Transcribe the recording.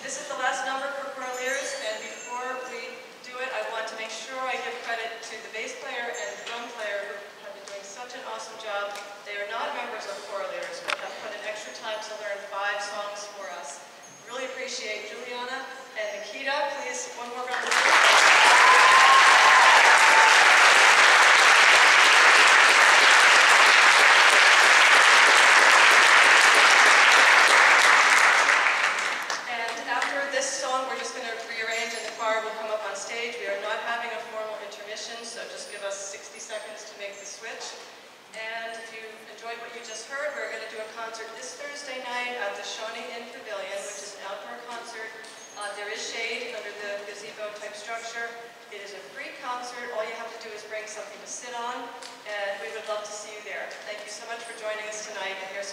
This is the last number for Corlears, and before we do it, I want to make sure I give credit to the bass player and the drum player who have been doing such an awesome job. They are not members of Corlears, but have put in extra time to learn 5 songs for us. Really appreciate Juliana and Nikita. Please, one more round of applause. So just give us 60 seconds to make the switch. And if you enjoyed what you just heard, we're going to do a concert this Thursday night at the Shawnee Inn Pavilion, which is an outdoor concert. There is shade under the gazebo type structure. It is a free concert. All you have to do is bring something to sit on, and we would love to see you there. Thank you so much for joining us tonight, and here's